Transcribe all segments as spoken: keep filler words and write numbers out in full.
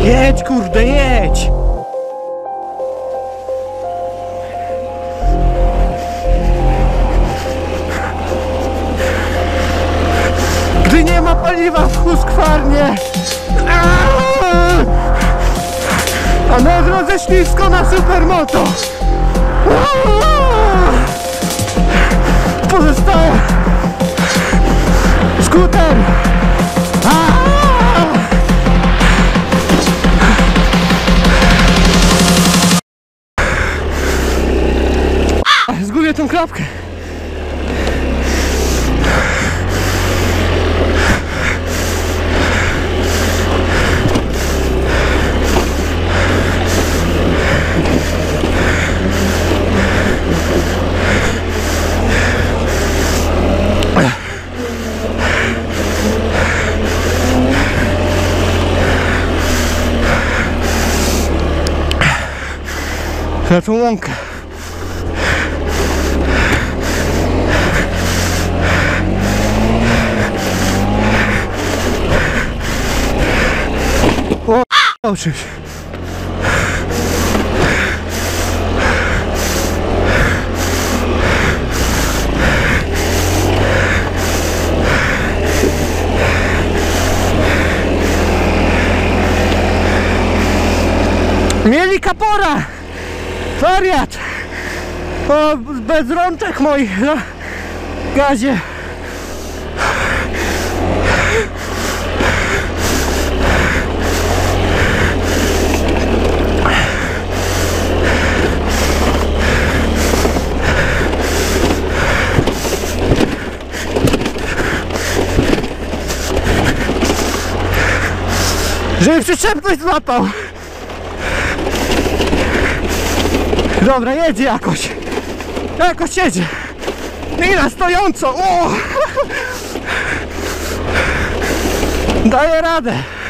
Jedź, kurde, jedź! Gdy nie ma paliwa w Huskwarnie, a na drodze ślisko na supermoto, pozostaje skuter. Zgubię tą klapkę. Na tą łąkę. O, czymś. Mieli kapora! Wariat! O, bez rączek moich na gazie. Żeby przyczepność złapał. Dobra, jedzie jakoś. Jakoś jedzie. I na stojąco. O! Daję radę.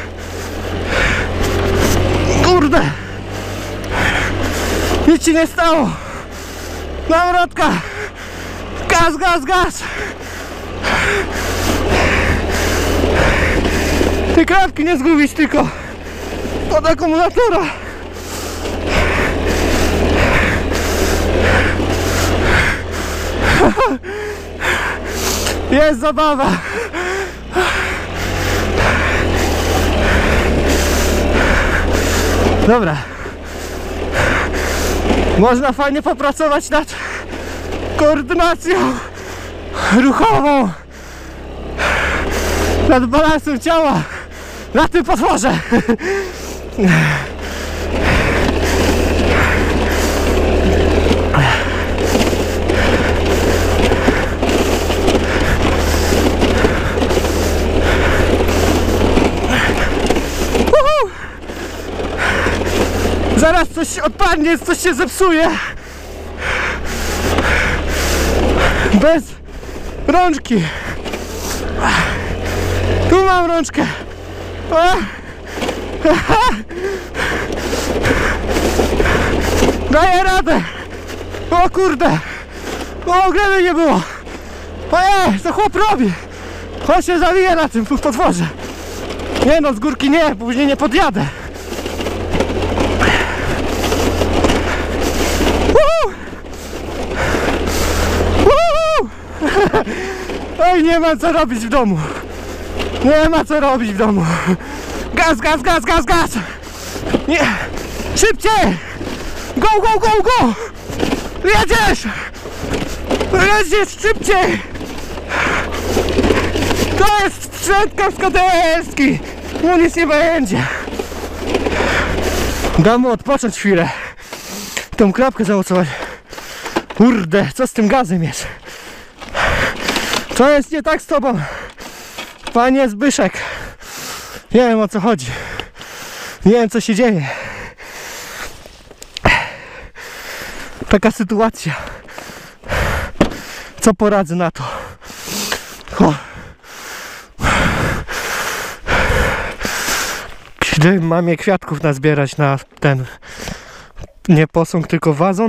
Kurde. Nic ci nie stało. Nawrotka. Gaz, gaz, gaz. Ty klatki nie zgubić tylko od akumulatora. Jest zabawa. Dobra. Można fajnie popracować nad koordynacją ruchową, nad balansem ciała na tym potworze. Zaraz coś odpadnie, coś się zepsuje. Bez rączki. Tu mam rączkę. Daję radę. O kurde. O, gleby nie było. Ojej, co chłop robi? On się zawija na tym potworze. Nie no, z górki nie, później nie podjadę. Oj, nie ma co robić w domu. Nie ma co robić w domu. Gaz, gaz, gaz, gaz, gaz. Nie. Szybciej. Go, go, go, go. Jedziesz. Jedziesz szybciej. To jest strzętka z kadelski. No nic nie będzie. Dam mu odpocząć chwilę. Tą klapkę zamocować. Kurde, co z tym gazem jest? Co jest nie tak z tobą, panie Zbyszek? Nie wiem, o co chodzi. Nie wiem, co się dzieje. Taka sytuacja. Co poradzę na to? O. Gdy mamie kwiatków nazbierać na ten, nie posąg, tylko wazon.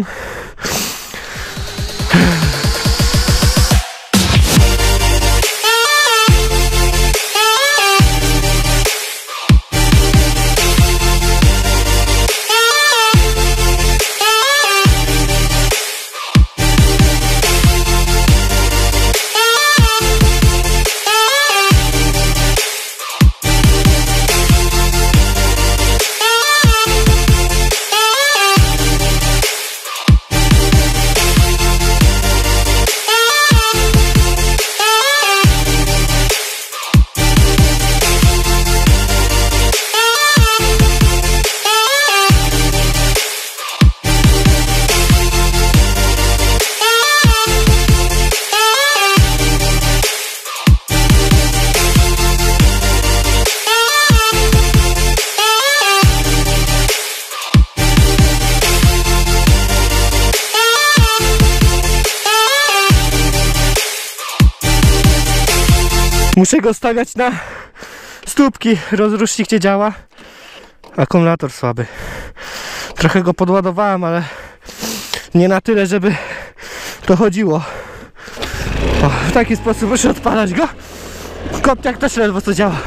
Muszę go stawiać na stópki, rozrusznik nie działa. Akumulator słaby. Trochę go podładowałem, ale nie na tyle, żeby to chodziło. O, w taki sposób muszę odpalać go. Kopciak też ledwo co działa.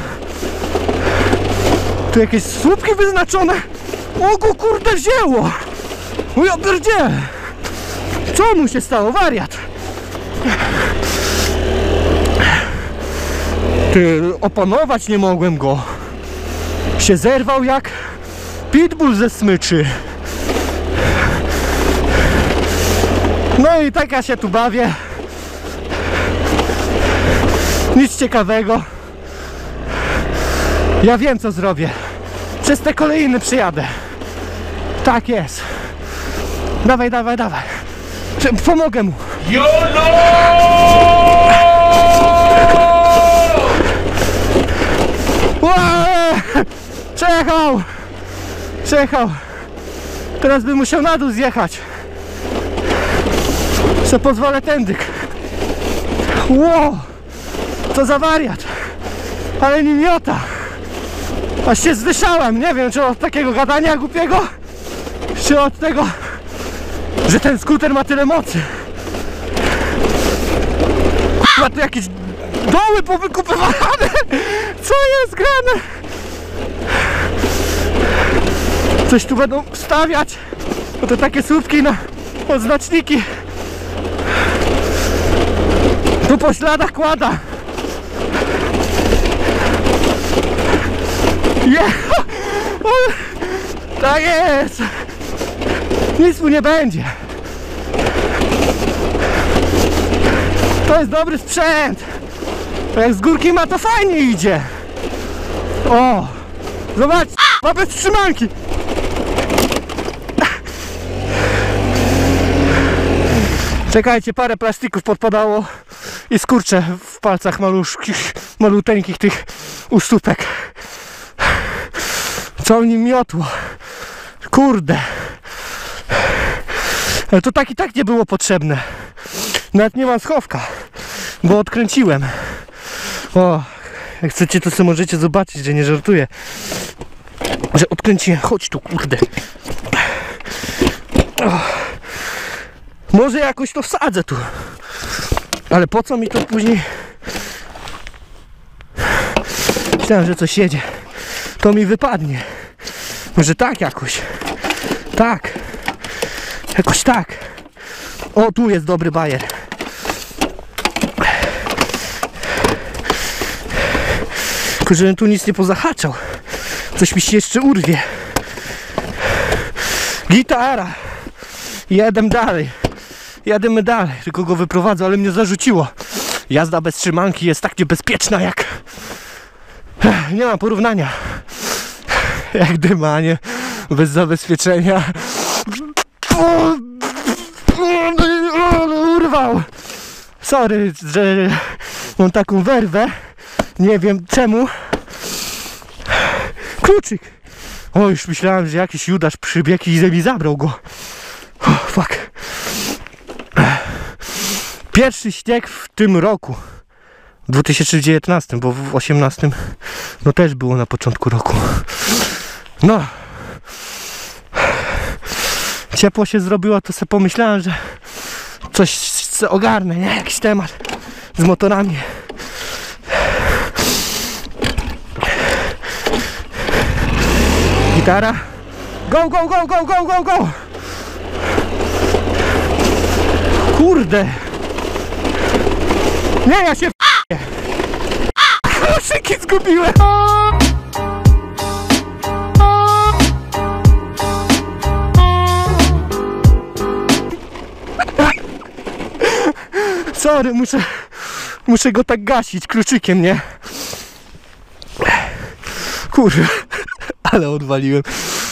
Tu jakieś słupki wyznaczone. O go kurde wzięło. O ja pierdzielę. Co mu się stało? Wariat. Ty, opanować nie mogłem go. Się zerwał jak pitbull ze smyczy. No i tak ja się tu bawię. Nic ciekawego. Ja wiem co zrobię. Przez te kolejny przyjadę. Tak jest. Dawaj, dawaj, dawaj. Pomogę mu. YOLO! Przejechał! Przejechał! Teraz bym musiał na dół zjechać. Co pozwolę tędy. Ło! Co za wariat! Ale nie miota! Aż się zwyszałem. Nie wiem, czy od takiego gadania głupiego, czy od tego, że ten skuter ma tyle mocy. Kurwa, tu jakieś doły powykupywane. Co jest grane? Coś tu będą stawiać. Bo to takie słupki na odznaczniki. Tu po śladach kłada. Yeah. Tak jest. Nic mu nie będzie. To jest dobry sprzęt. To jak z górki ma, to fajnie idzie. O! Zobacz, ma bez trzymanki. Czekajcie, parę plastików podpadało i skurcze w palcach maluszkich, maluteńkich tych ustópek. Co nim miotło. Kurde. Ale to tak i tak nie było potrzebne. Nawet nie mam schowka, bo odkręciłem. O, jak chcecie, to sobie możecie zobaczyć, że nie żartuję. Że odkręciłem. Chodź tu, kurde. O. Może jakoś to wsadzę tu. Ale po co mi to później? Myślałem, że coś jedzie. To mi wypadnie. Może tak jakoś. Tak. Jakoś tak. O, tu jest dobry bajer. Tylko żebym tu nic nie pozahaczał. Coś mi się jeszcze urwie. Gitara. Jedę dalej. Jademy dalej. Tylko go wyprowadzę, ale mnie zarzuciło. Jazda bez trzymanki jest tak niebezpieczna jak... Nie mam porównania. Jak dymanie bez zabezpieczenia. O, urwał. Sorry, że mam taką werwę. Nie wiem czemu. Kluczyk. O, już myślałem, że jakiś Judasz przybiegł i mi zabrał go. O, fuck. Pierwszy śnieg w tym roku. W dwa tysiące dziewiętnastym, bo w osiemnastym no też było na początku roku. No. Ciepło się zrobiło, to sobie pomyślałem, że coś se ogarnę, nie? Jakiś temat z motorami. Gitara. Go, go, go, go, go, go, go! Kurde! Nie, ja się f***ę! Koszyki zgubiłem! Sorry, muszę... Muszę go tak gasić kluczykiem, nie? Kurwa, ale odwaliłem.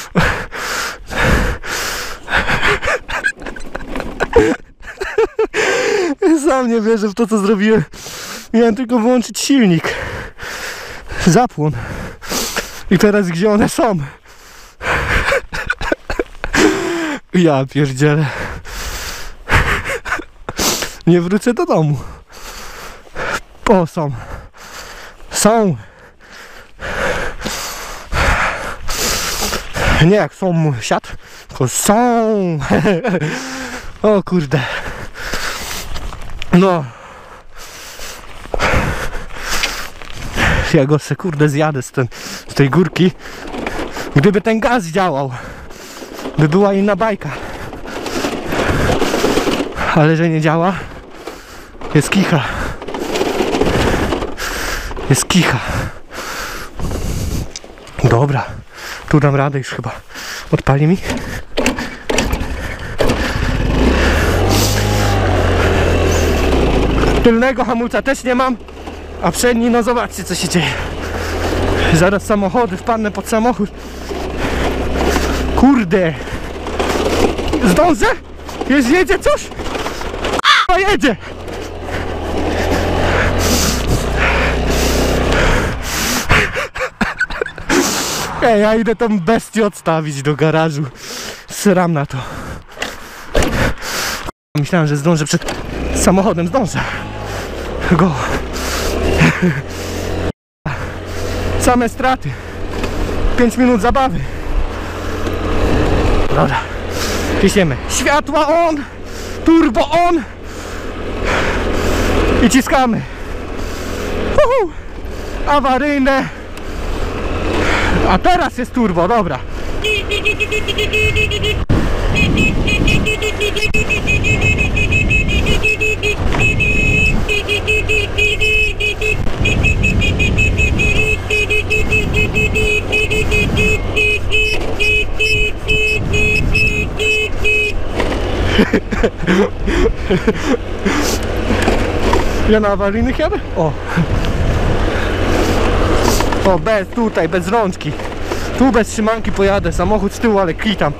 Sam nie wierzę w to, co zrobiłem. Miałem tylko wyłączyć silnik. Zapłon. I teraz gdzie one są? Ja pierdzielę. Nie wrócę do domu. O, są. Są. Nie jak są siat, tylko są. O kurde. No. Ja go se kurde zjadę z, ten, z tej górki. Gdyby ten gaz działał, by była inna bajka. Ale że nie działa, jest kicha. Jest kicha. Dobra, tu dam radę już chyba. Odpali mi. Tylnego hamulca też nie mam, a przedni, no zobaczcie co się dzieje. Zaraz samochody, wpadnę pod samochód. Kurde. Zdążę? Jest, jedzie coś? A jedzie! Ej, ja idę tą bestię odstawić do garażu. Sram na to. Myślałem, że zdążę przed samochodem. Zdążę. Go. Same straty. pięć minut zabawy. Dobra. Ciśniemy. Światła on. Turbo on. I ciskamy. Uhu. Awaryjne. A teraz jest turbo, dobra. Ja na awaryjnych jadę? O. O, bez, tutaj, bez rączki. Tu bez trzymanki pojadę, samochód z tyłu, ale klitam.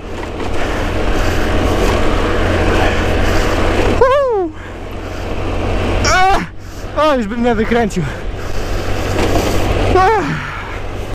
Uhu. O, już bym mnie wykręcił. Ach.